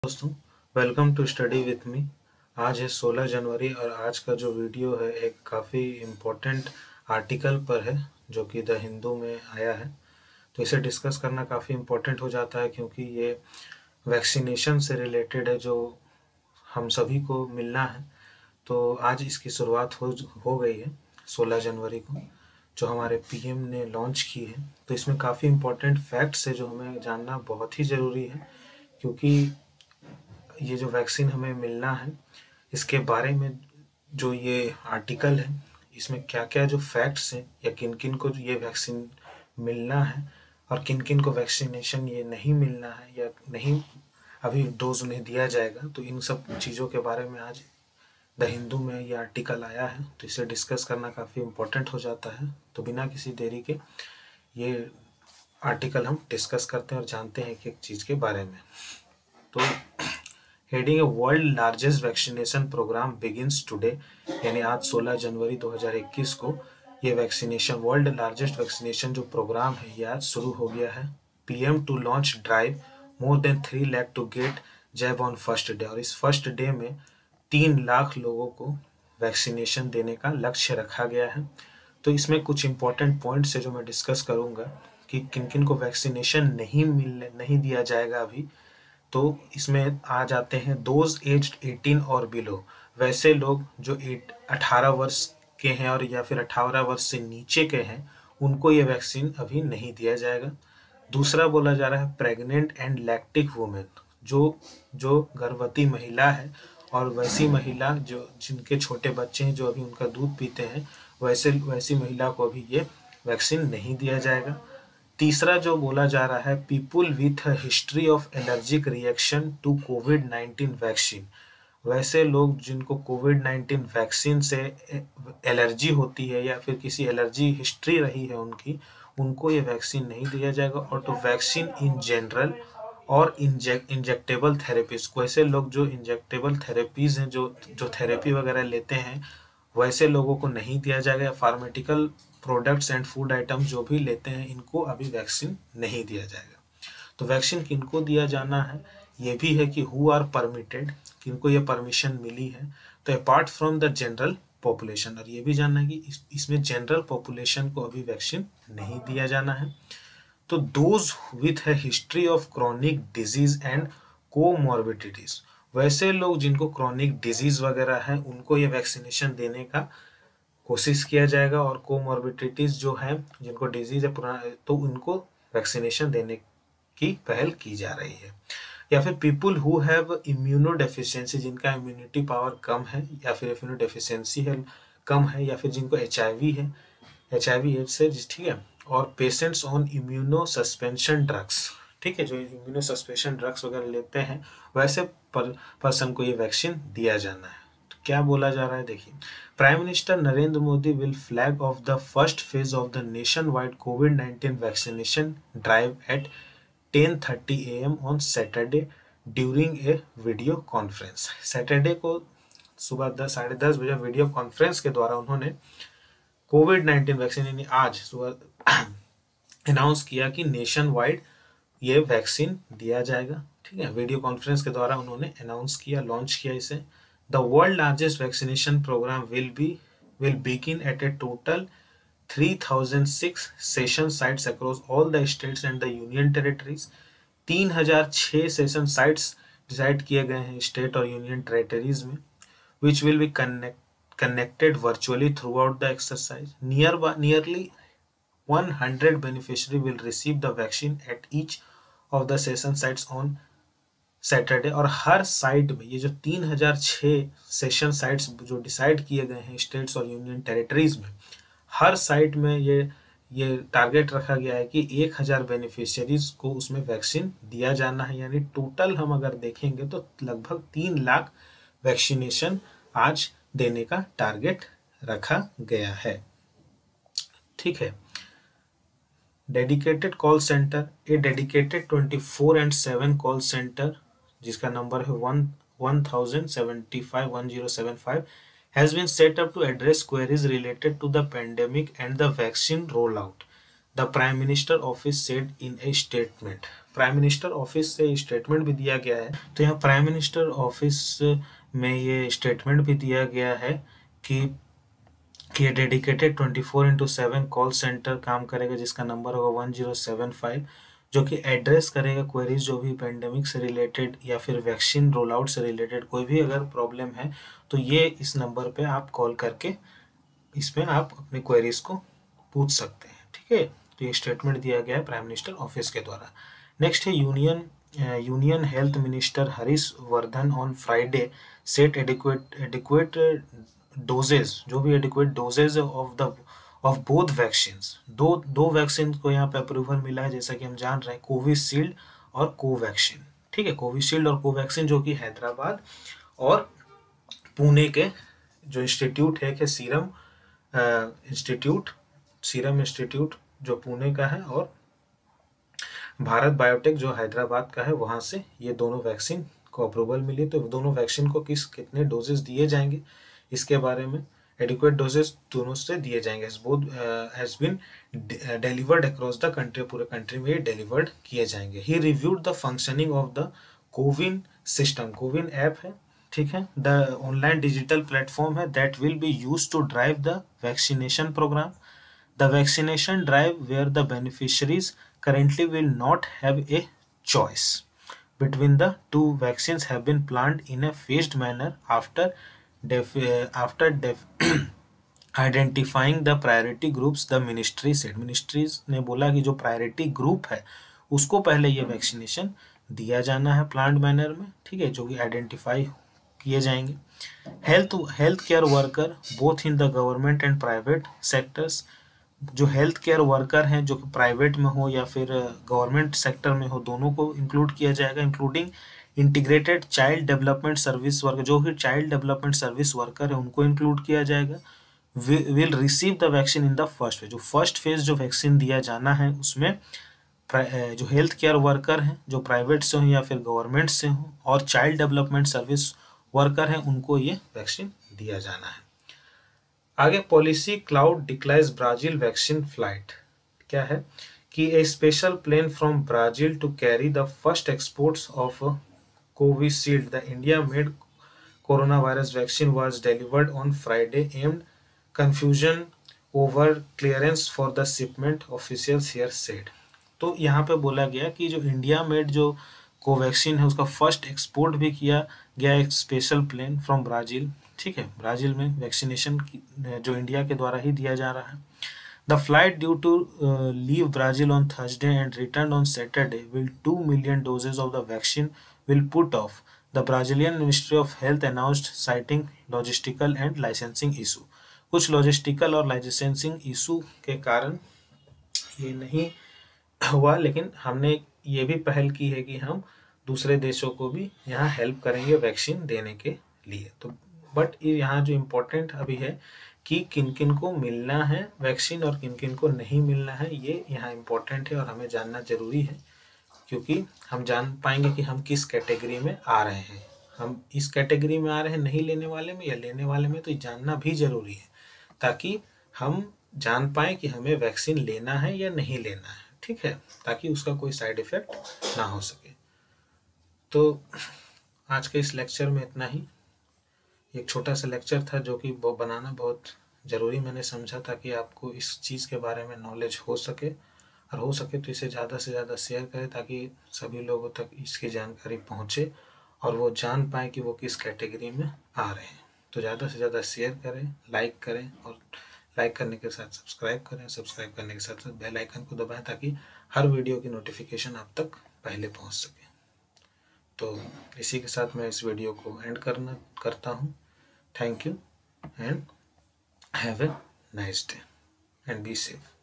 दोस्तों, welcome to study with me. आज है 16 जनवरी और आज का जो वीडियो है एक काफ़ी इम्पोर्टेंट आर्टिकल पर है जो कि द हिंदू में आया है। तो इसे डिस्कस करना काफ़ी इम्पोर्टेंट हो जाता है क्योंकि ये वैक्सीनेशन से रिलेटेड है जो हम सभी को मिलना है। तो आज इसकी शुरुआत हो गई है 16 जनवरी को, जो हमारे पीएम ने लॉन्च की है। तो इसमें काफ़ी इम्पोर्टेंट फैक्ट्स है जो हमें जानना बहुत ही ज़रूरी है, क्योंकि ये जो वैक्सीन हमें मिलना है इसके बारे में जो ये आर्टिकल है इसमें क्या क्या जो फैक्ट्स हैं या किन किन को ये वैक्सीन मिलना है और किन किन को वैक्सीनेशन ये नहीं मिलना है या नहीं अभी डोज उन्हें दिया जाएगा, तो इन सब चीज़ों के बारे में आज द हिंदू में ये आर्टिकल आया है। तो इसे डिस्कस करना काफ़ी इम्पोर्टेंट हो जाता है। तो बिना किसी देरी के ये आर्टिकल हम डिस्कस करते हैं और जानते हैं एक चीज़ के बारे में। तो हेडिंग है world largest vaccination programme begins today, यानी आज 16 जनवरी 2021 को ये वैक्सीनेशन वर्ल्ड लार्जेस्ट वैक्सीनेशन जो प्रोग्राम है ये आज शुरू हो गया है। PM to launch drive more than 3 lakh to get jab on first day, और इस फर्स्ट डे में 3 लाख लोगों को वैक्सीनेशन देने का लक्ष्य रखा गया है। तो इसमें कुछ इंपॉर्टेंट पॉइंट्स है जो मैं डिस्कस करूंगा कि किन किन को वैक्सीनेशन नहीं दिया जाएगा अभी। तो इसमें आ जाते हैं दोज एज्ड 18 और बिलो, वैसे लोग जो 18 वर्ष के हैं और या फिर 18 वर्ष से नीचे के हैं उनको ये वैक्सीन अभी नहीं दिया जाएगा। दूसरा बोला जा रहा है प्रेग्नेंट एंड लैक्टिक वुमेन, जो गर्भवती महिला है और वैसी महिला जो जिनके छोटे बच्चे हैं जो अभी उनका दूध पीते हैं वैसी महिला को अभी ये वैक्सीन नहीं दिया जाएगा। तीसरा जो बोला जा रहा है people with history of allergic reaction to कोविड-19 वैक्सीन, वैसे लोग जिनको कोविड-19 वैक्सीन से एलर्जी होती है या फिर किसी एलर्जी हिस्ट्री रही है उनको ये वैक्सीन नहीं दिया जाएगा। और तो वैक्सीन इन जनरल और इंजेक्टेबल थेरेपीज, वैसे लोग जो इंजेक्टेबल थेरेपीज हैं जो थेरेपी वगैरह लेते हैं वैसे लोगों को नहीं दिया जाएगा। Pharmaceutical products and food items जो भी लेते हैं इनको अभी वैक्सीन नहीं दिया जाएगा। तो वैक्सीन किनको दिया जाना है ये भी है कि हु आर परमिटेड, किनको ये परमिशन मिली है। तो apart from the general population, और ये भी जानना है कि इसमें जनरल पॉपुलेशन को अभी वैक्सीन नहीं दिया जाना है। तो दोज विथ है history of chronic disease and comorbidities, वैसे लोग जिनको क्रॉनिक डिजीज वगैरह है उनको ये वैक्सीनेशन देने का कोशिश किया जाएगा। और कोमॉर्बिडिटीज जो है जिनको डिजीज है पुराना तो उनको वैक्सीनेशन देने की पहल की जा रही है। या फिर people who have immunodeficiency, जिनका इम्यूनिटी पावर कम है या फिर इम्यूनो डेफिशिएंसी है कम है, या फिर जिनको HIV है, HIV एड्स है, ठीक है। और patients on immuno suspension drugs, ठीक है, जो इम्यूनो सस्पेंशन ड्रग्स वगैरह लेते हैं वैसे पर्सन को ये वैक्सीन दिया जाना है। तो क्या बोला जा रहा है देखिए, prime minister Narendra Modi will flag off the first phase of the nationwide कोविड-19 vaccination drive at 10:30 AM on Saturday during a video conference. Saturday को सुबह 10:30 बजे वीडियो कॉन्फ्रेंस के द्वारा उन्होंने कोविड-19 वैक्सीन यानी आज सुबह अनाउंस किया कि नेशन वाइड ये वैक्सीन दिया जाएगा, ठीक है। वीडियो कॉन्फ्रेंस के द्वारा उन्होंने अनाउंस किया, लॉन्च किया इसे। The world largest vaccination programme will begin at a total 3006 session sites across all the states and the union territories. 3006 session sites decide किए गए हैं स्टेट और यूनियन टेरिटरीज में, which will be connected virtually throughout the exercise. Nearly 100 beneficiary will receive the vaccine at each of the session sites on Saturday. और हर site में ये जो 3006 session sites जो डिसाइड किए गए हैं स्टेट्स और यूनियन टेरिटरीज में, हर साइट में ये टारगेट रखा गया है कि 1000 बेनिफिशियरीज को उसमें वैक्सीन दिया जाना है। यानी टोटल हम अगर देखेंगे तो लगभग 3 लाख वैक्सीनेशन आज देने का टारगेट रखा गया है, ठीक है। Dedicated call centre, a dedicated 24/7 call centre जिसका नंबर है 1075 has been set up to address queries related to the pandemic and the vaccine rollout, the Prime Minister office said in a statement. Prime minister office से statement भी दिया गया है। तो यहाँ prime minister office में ये स्टेटमेंट भी दिया गया है कि डेडिकेटेड 24/7 कॉल सेंटर काम करेगा, जिसका नंबर होगा 1075, जो कि एड्रेस करेगा क्वेरीज जो भी पेंडेमिक से रिलेटेड या फिर वैक्सीन रोल आउट से रिलेटेड कोई भी अगर प्रॉब्लम है तो ये इस नंबर पे आप कॉल करके इसमें आप अपनी क्वेरीज को पूछ सकते हैं। ठीक है, तो ये स्टेटमेंट दिया गया है प्राइम मिनिस्टर ऑफिस के द्वारा। नेक्स्ट है union health minister Harish Vardhan on Friday set adequate doses, जो भी adequate doses of both vaccines, दो वैक्सीन को यहाँ पे अप्रूवल मिला है, जैसा कि हम जान रहे हैं, कोविशील्ड और कोवैक्सीन। ठीक है, कोविशील्ड और कोवैक्सीन जो कि हैदराबाद और पुणे के जो इंस्टीट्यूट है कि सीरम इंस्टीट्यूट जो पुणे का है और भारत बायोटेक जो हैदराबाद का है, वहां से ये दोनों वैक्सीन को अप्रूवल मिली। तो दोनों वैक्सीन को कितने डोजेस दिए जाएंगे इसके बारे में, एडिक्वेट डोजेस दोनों से दिए जाएंगे, has been delivered across the country, पूरे कंट्री में ये डिलीवर्ड किए जाएंगे। He reviewed the functioning of the CoWIN system, CoWIN app है, ठीक है, द ऑनलाइन डिजिटल प्लेटफॉर्म है that will be used to drive the vaccination programme. The vaccination drive where the beneficiaries currently will not have a choice between the two vaccines have been planned in a phased manner after identifying the priority groups, the ministry said। ministries ने बोला कि जो priority group है उसको पहले ये vaccination दिया जाना है प्लान्ड मैनर में, ठीक है, जो कि आइडेंटिफाई किए जाएंगे। Health care worker both in the government and private sectors, जो हेल्थ केयर वर्कर हैं जो कि प्राइवेट में हो या फिर गवर्नमेंट सेक्टर में हो, दोनों को इंक्लूड किया जाएगा, including integrated child development service worker, जो भी चाइल्ड डेवलपमेंट सर्विस वर्कर है उनको इंक्लूड किया जाएगा। Will receive the vaccine in the first phase, जो फर्स्ट फेज जो वैक्सीन दिया जाना है उसमें जो हेल्थ केयर वर्कर हैं जो प्राइवेट से हो या फिर गवर्नमेंट से हो और चाइल्ड डेवलपमेंट सर्विस वर्कर हैं उनको ये वैक्सीन दिया जाना है। आगे policy cloud declines Brazil vaccine flight, क्या है कि a special plane from Brazil to carry the first exports of Covishield the India made corona virus vaccine was delivered on Friday amid confusion over clearance for the shipment, officials here said. तो यहाँ पे बोला गया कि जो India made जो Covaxin है उसका फर्स्ट एक्सपोर्ट भी किया गया एक स्पेशल प्लेन फ्रॉम ब्राजील, ठीक है, ब्राजील में वैक्सीनेशन जो इंडिया के द्वारा ही दिया जा रहा है। The flight due to leave Brazil on Thursday and return on Saturday will 2 million doses of the vaccine will put off, the Brazilian ministry of health announced citing logistical and licensing issue. कुछ logistical और licensing issue के कारण ये नहीं हुआ, लेकिन हमने ये भी पहल की है कि हम दूसरे देशों को भी यहाँ हेल्प करेंगे वैक्सीन देने के लिए। तो बट यहाँ जो इम्पोर्टेंट अभी है कि किन किन को मिलना है वैक्सीन और किन किन को नहीं मिलना है, ये यहाँ इम्पोर्टेंट है और हमें जानना जरूरी है, क्योंकि हम जान पाएंगे कि हम किस कैटेगरी में आ रहे हैं, हम इस कैटेगरी में आ रहे हैं नहीं लेने वाले में या लेने वाले में, तो जानना भी जरूरी है ताकि हम जान पाए कि हमें वैक्सीन लेना है या नहीं लेना है, ठीक है, ताकि उसका कोई साइड इफेक्ट ना हो सके। तो आज के इस लेक्चर में इतना ही, एक छोटा सा लेक्चर था जो कि बनाना बहुत ज़रूरी मैंने समझा ताकि आपको इस चीज़ के बारे में नॉलेज हो सके, और हो सके तो इसे ज़्यादा से ज़्यादा शेयर करें ताकि सभी लोगों तक इसकी जानकारी पहुँचे और वो जान पाए कि वो किस कैटेगरी में आ रहे हैं। तो ज़्यादा से ज़्यादा शेयर करें, लाइक करें और लाइक करने के साथ सब्सक्राइब करें, सब्सक्राइब करने के साथ साथ बेल आइकन को दबाएं ताकि हर वीडियो की नोटिफिकेशन आप तक पहले पहुंच सके। तो इसी के साथ मैं इस वीडियो को एंड करता हूं। Thank you and have a nice day and be safe.